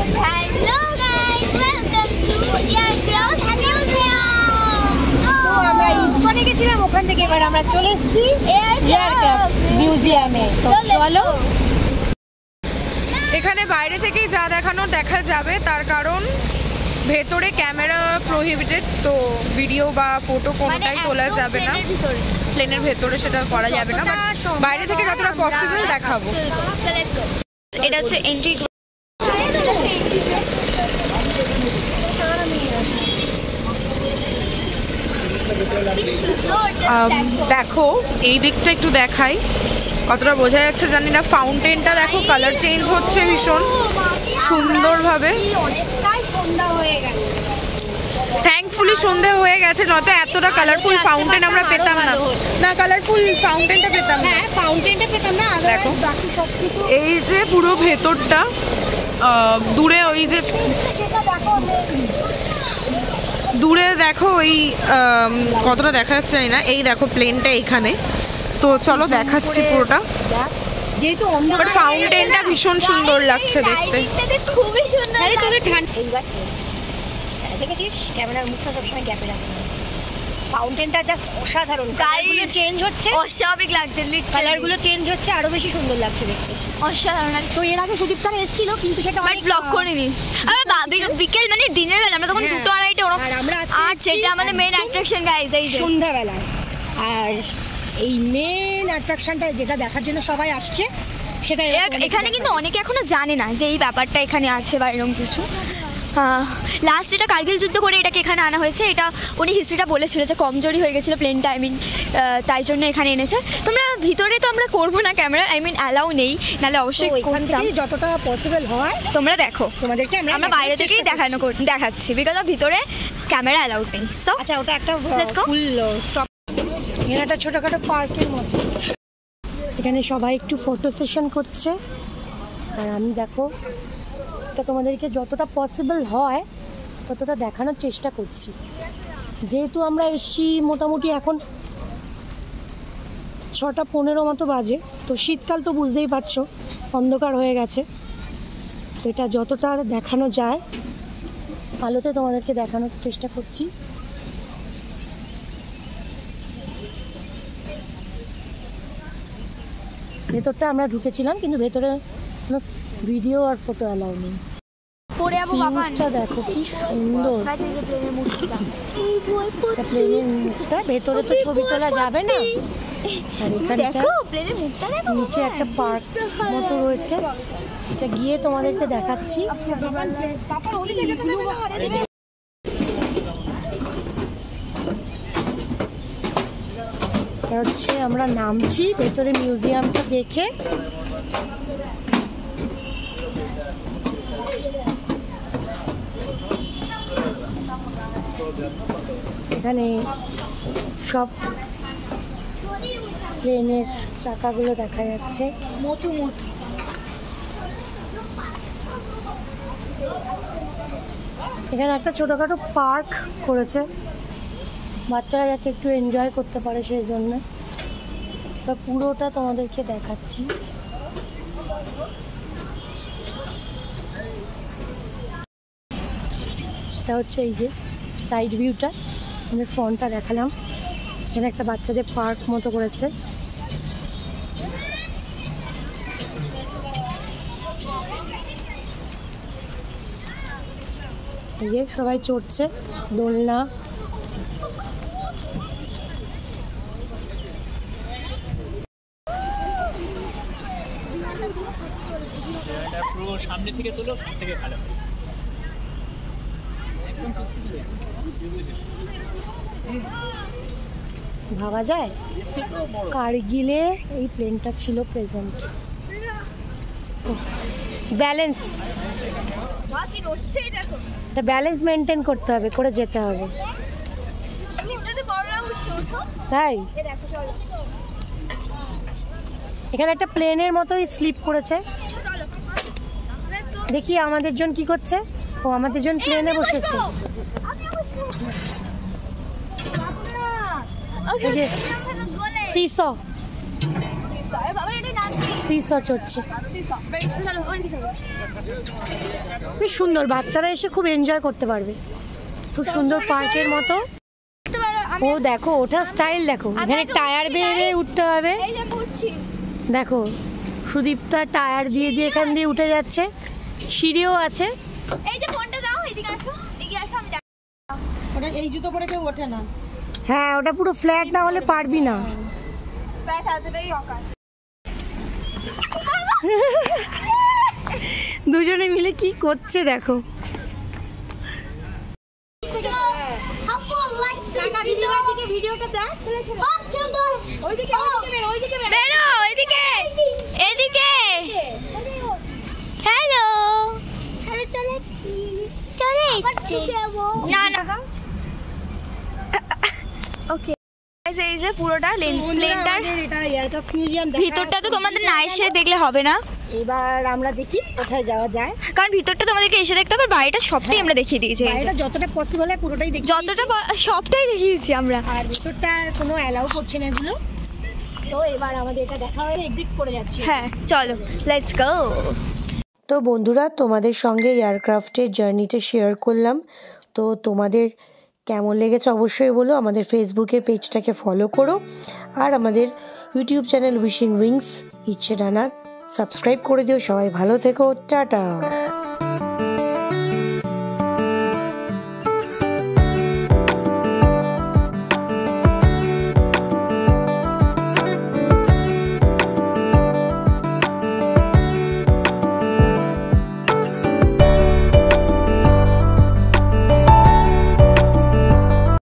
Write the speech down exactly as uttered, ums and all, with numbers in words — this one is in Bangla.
Hello guys, welcome to Aircraft Museum. তো আমরা ইসকনে গেছিলাম, ওখান থেকে এবার আমরা চলে এসেছি এয়ারক্রাফট মিউজিয়ামে। তো চলো, এখানে বাইরে থেকেই যা দেখানো দেখা যাবে, তার কারণ ভেতরে ক্যামেরা প্রহিবিটেড, তো ভিডিও বা ফটো কোনোটাই তোলা যাবে না। প্লেনের ভেতরে সেটা করা যাবে না, বাইরে থেকে যতটা পসিবল দেখাবো। এটা হচ্ছে এন্ট্রি। দেখো এই দিকটা একটু দেখাই, কতটা বোঝা যাচ্ছে জানি না। ফাউন্টেনটা দেখো, কালার চেঞ্জ হচ্ছে ভীষণ সুন্দরভাবে। থ্যাঙ্কফুলি সন্ধে হয়ে গেছে, নয়তো এতটা কালারফুল ফাউন্টেন আমরা পেতাম না। না, কালারফুল ফাউন্টেনটা পেতাম না, ফাউন্টেনটা পেতাম না। দেখো এই যে পুরো ভেতরটা, দূরে ওই যে দূরে দেখো ওই কতটা দেখা যাচ্ছে জানি না। এই দেখো প্লেনটা এখানে, তো চলো দেখাচ্ছি পুরোটা। যেহেতু ফাউন্টেনটা ভীষণ সুন্দর লাগছে দেখতে, খুবই সুন্দর। ক্যামেরার মুখটা সবসময় গ্যাপে রাখতে হবে। ফাউন্টেনটা জাস্ট অসাধারণ, কালারগুলো চেঞ্জ হচ্ছে, অস্বাভাবিক লাগছে, কালারগুলো চেঞ্জ হচ্ছে, আরো বেশি সুন্দর লাগছে দেখতে, অসাধারণ। তো এর আগে সুদীপ স্যার এসেছিল, কিন্তু সেটা বাট ব্লগ করিনি আমরা। বিকেল মানে দিনের বেলা, আমরা তখন দুটো আড়াইটে ওরকম, আর সেটা আমাদের মেন অ্যাট্রাকশন গাইজ, এই সন্ধ্যাবেলায়। আর এই মেন অ্যাট্রাকশনটা যেটা দেখার জন্য সবাই আসছে, সেটা এখানে কিন্তু অনেকে এখনো জানে না যে এই ব্যাপারটা এখানে আছে বা এরকম কিছু। লাস্ট এটা কার্গিল যুদ্ধ করে এটাকে এখানে আনা হয়েছে। এটা উনি হিস্ট্রিটা বলেছিল যে কমজোরি হয়ে গেছিলো প্লেনটা, আই মিন তাই জন্য এখানে এনেছে। তোমরা ভিতরে তো আমরা করবো না ক্যামেরা, আই মিন অ্যালাউ নেই, নাহলে অবশ্যই যতটা পসিবল হয় তোমরা দেখো। তোমাদেরকে আমরা বাইরে থেকেই দেখানো দেখাচ্ছি, বিকজ অফ ভিতরে ক্যামেরা অ্যালাউড নেই। সো আচ্ছা, ওটা একটা ফুল স্টপ, এখানে একটা ছোটোখাটো পার্কের মতো। এখানে সবাই একটু ফটো সেশন করছে, আর আমি দেখো তোমাদেরকে যতটা পসিবল হয় ততটা দেখানোর চেষ্টা করছি। যেহেতু আমরা এসছি মোটামুটি এখন ছটা পনেরো মতো বাজে, তো শীতকাল তো বুঝতেই পারছো, অন্ধকার হয়ে গেছে। তো এটা যতটা দেখানো যায় আলোতে তোমাদেরকে দেখানোর চেষ্টা করছি। ভেতরটা আমরা ঢুকেছিলাম, কিন্তু ভেতরে কোনো ভিডিও আর ফটো অ্যালাউ নেই। ভিউজটা দেখো কি সুন্দর, প্লেনের মুখটা। ভেতরে তো ছবি তোলা যাবে না, আর এখানটা নিচে একটা পার্ক মতো রয়েছে, এটা গিয়ে তোমাদেরকে দেখাচ্ছি। হচ্ছে আমরা নামছি ভেতরে মিউজিয়ামটা দেখে। এখানে সব প্লেনের চাকাগুলো দেখা যাচ্ছে, মোটু মোটু। এখানে একটা ছোটোখাটো পার্ক করেছে, বাচ্চারা যাতে একটু এনজয় করতে পারে সেই জন্য। তো পুরোটা তোমাদেরকে দেখাচ্ছি। এটা হচ্ছে এই যে সাইড ভিউটা, আমাদের ফ্রন্টটা দেখালাম। এখানে একটা বাচ্চাদের পার্ক মতো করেছে। এই যে সবাই চড়ছে দোলনা। সামনে থেকে তোলো, সব থেকে ভালো। ভাবা যায় কার্গিলে এই প্লেনটা ছিল প্রেজেন্ট। ব্যালেন্স, এটা ব্যালেন্স মেনটেন করতে হবে, করে যেতে হবে, তাই এখানে একটা প্লেনের মতোই স্লিপ করেছে। দেখি আমাদের জন কি করছে। ও আমাদের জন প্লেনে বসেছে। সিসো সিস চড়ছে, চলো ওইদিকে চলো। বেশ সুন্দর, বাচ্চারা এসে খুব এনজয় করতে পারবে, খুব সুন্দর পার্কের মতো। দেখতে পারো আমি ও দেখো ওটা স্টাইল দেখো, এখানে টায়ার বেয়ে বেয়ে উঠতে হবে। এই যে উঠছি। দেখো সুদীপ্তা টায়ার দিয়ে দিয়ে এখান দিয়ে উঠে যাচ্ছে, সিঁড়িও আছে। এই যে ফোনটা দাও, এদিকে আসো, এগিয়ে আসো, আমি দেখ। ওটা এই জুতো পরে কেউ ওঠে না। হ্যাঁ ওটা পুরো ফ্ল্যাট না হলে পারবি না। ব্যাস এতটাই অকার। দুজনে মিলে কি করছে দেখো। বেরো এদিকে, এদিকে। হ্যালো চলে চলে না না ওকে। এই যে পুরোটা প্লেনটার এটা এয়ারক্রাফট মিউজিয়াম, ভিতরটা তো তোমাদের না এসে দেখলে হবে না। এবার আমরা দেখি কোথায় যাওয়া যায়, কারণ ভিতরটা তোমাদেরকে এসে দেখতে হবে, বাড়িটা সবটাই আমরা দেখিয়ে দিয়েছি। এই যে এটা যতটা পসিবল হয় পুরোটাই দেখি, যতটা পা- সবটাই দেখিয়েছি আমরা। আর ভিতরটা কোনো অ্যালাউ করছে না এগুলো। তো এবার আমাদের এটা দেখা হয়ে এক্সিট করে যাচ্ছে। হ্যাঁ চলো লেটস গো। তো বন্ধুরা তোমাদের সঙ্গে এয়ারক্রাফটের জার্নিটা শেয়ার করলাম। তো তোমাদের কেমন লেগেছে অবশ্যই বলো, আমাদের ফেসবুকের পেজটাকে ফলো করো, আর আমাদের ইউটিউব চ্যানেল উইশিং উইংস ইচ্ছে ডানা সাবস্ক্রাইব করে দিও। সবাই ভালো থেকো, টাটা।